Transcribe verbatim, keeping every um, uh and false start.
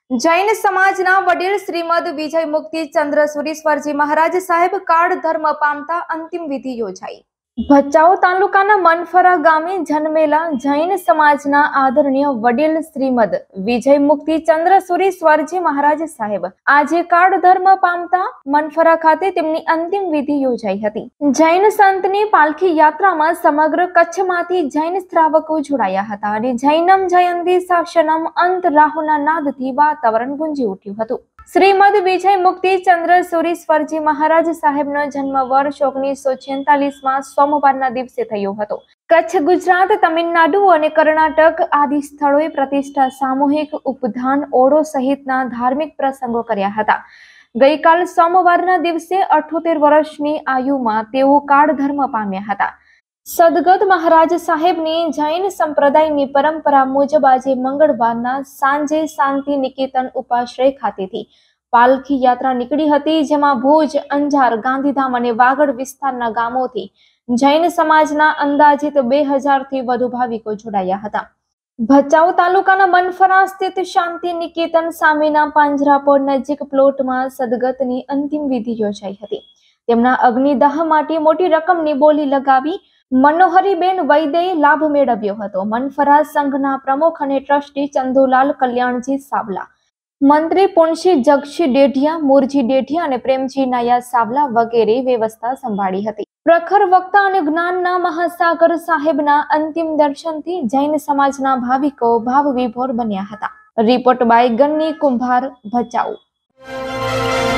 જૈન સમાજના વડીલ શ્રીમદ વિજય મુક્તિ ચંદ્ર સુરીશ્વરજી મહારાજ સાહેબ કાળ ધર્મ પામતા અંતિમ વિધિ યોજાઈ। ભચાઉ તાલુકાના મનફરા ગામે જન્મેલા જૈન સમાજના આદરણીય વડીલ શ્રીમદ વિજય મુક્તિ ચંદ્ર સુરીશ્વરજી મહારાજ સાહેબ આજે કાળ ધર્મ પામતા મનફરા ખાતે તેમની અંતિમ વિધિ યોજાઈ હતી। જૈન સંતની પાલખી યાત્રામાં સમગ્ર કચ્છમાંથી જૈન શ્રાવકો જોડાયા હતા અને જૈનમ જયંતી શાસનમ અંત રાહુના નાદથી વાતાવરણ ગુંજી ઉઠ્યું હતું। શ્રીમદ વિજય મુક્તિ ચંદ્ર સુરીશ્વરજી મહારાજ સાહેબનો જન્મ વર્ષ ઓગણીસો છેતાલીસ માં સોમવારના દિવસે થયો હતો। કચ્છ, ગુજરાત, તમિલનાડુ અને કર્ણાટક આદિ સ્થળોએ પ્રતિષ્ઠા, સામૂહિક ઉપધાન, ઓળો સહિતના ધાર્મિક પ્રસંગો કર્યા હતા। ગઈકાલ સોમવારના દિવસે અઠ્યોતેર વર્ષની આયુમાં તેઓ કાળ ધર્મ પામ્યા હતા। સદગત મહારાજ સાહેબની જૈન સંપ્રદાયની પરંપરા મુજબ આજે મંગળવારના સાંજે શાંતિ નિકેતન ઉપાશ્રય ખાતેથી પાલખી યાત્રા નીકળી હતી, જેમાં ભુજ, અંજાર, ગાંધીધામ અને વાગડ વિસ્તારના ગામોથી જૈન સમાજના અંદાજિત બે હજાર થી વધુ ભાવિકો જોડાયા હતા। ભચાઉ તાલુકાના મનફરા સ્થિત શાંતિ નિકેતન સામેના પાંજરાપોળ નજીક પ્લોટમાં સદગતની અંતિમ વિધિ યોજાઈ હતી। તેમના અગ્નિદાહ માટે મોટી રકમની બોલી લગાવી મનોહરીબેન વૈદ્યએ લાભ મેળવ્યો હતો। મનફરા સંઘના પ્રમુખ અને ટ્રસ્ટી ચંદુલાલ કલ્યાણજી સાવલા, મંત્રી પુણશી જગશી ડેઢિયા, મુરજી ડેઢિયા અને પ્રેમજી નાયા સાવલા વગેરે વ્યવસ્થા સંભાળી હતી। પ્રખર વક્તા અને જ્ઞાનના મહાસાગર સાહેબના અંતિમ દર્શનથી જૈન સમાજના ભાવિકો ભાવ વિભોર બન્યા હતા। રિપોર્ટ બાય ગન્ની કુંભાર, ભચાઉ।